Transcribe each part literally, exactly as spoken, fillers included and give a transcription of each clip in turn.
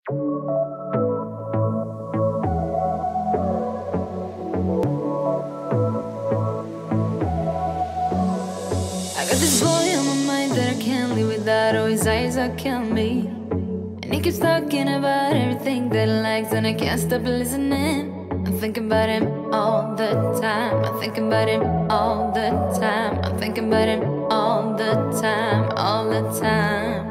I got this boy on my mind that I can't live without. Oh, his eyes are killing me. And he keeps talking about everything that he likes, and I can't stop listening. I'm thinking about him all the time. I'm thinking about him all the time. I'm thinking about him all the time, all the time.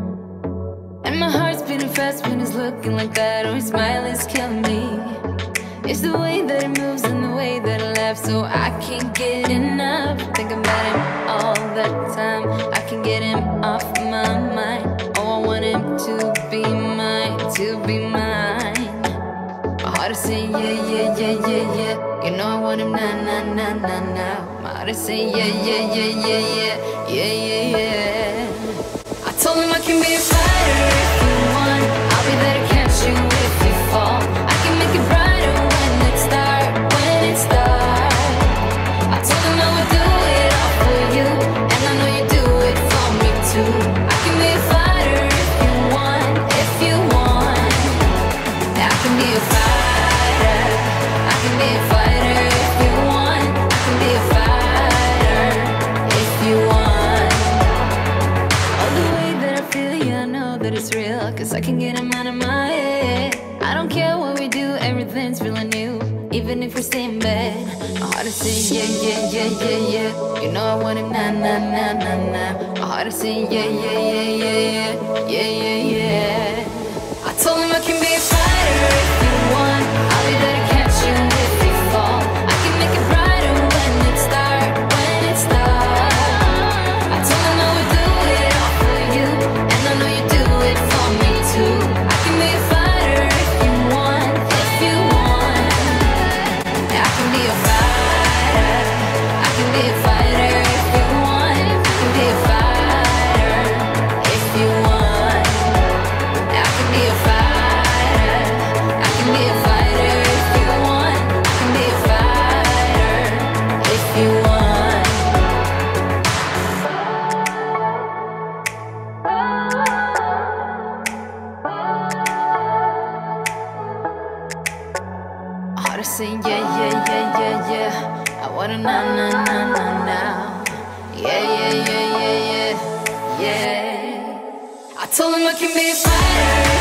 And my heart's beating fast when he's looking like that. Oh, his smile is killing me. It's the way that he moves and the way that he laughs, so I can't get enough. Thinking about him all the time. I can't get him off my mind. Oh, I want him to be mine, to be mine. My heart is saying yeah, yeah, yeah, yeah, yeah. You know I want him now, now, now, now, now. My heart is saying yeah, yeah, yeah, yeah, yeah, yeah, yeah, yeah. I told him I can be a fighter if you want. I'll be there to catch you if you fall. I can make it brighter when it's dark, when it's dark. I told him I would do it all for you, and I know you do it for me too. I can be a fighter if you want, if you want. I can be a fighter, I can be a fighter if you want. I can be a fighter if you want. All the way that I feel, yeah, I know that it's real, cause I can get him out of my head. I don't care what we do, everything's feeling new, even if we stay in bed. My heart is saying yeah, yeah, yeah, yeah, yeah. You know I want him now, now, now, now, now. My heart is saying yeah, yeah, yeah, yeah, yeah, yeah, yeah, yeah. I told him I can be a fighter if you want. I'll be there to catch you if you fall. I can make it brighter when it's dark, when it's dark. I told him I would do it all for you, and I know you do it for me too. I can be a fighter if you want, if you want. I can be a fighter, I can be a fighter if you want. I can be a fighter if you want. I can be a fighter, I can be a fighter if you want. I can be a fighter if you want. My heart is saying yeah, yeah, yeah, yeah, yeah. I wanna now, now, now, now, now. Yeah, yeah, yeah, yeah, yeah, yeah. I told him I can be a fighter